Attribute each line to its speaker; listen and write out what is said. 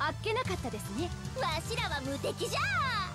Speaker 1: あっけなかったですね。
Speaker 2: わしらは無敵じゃ。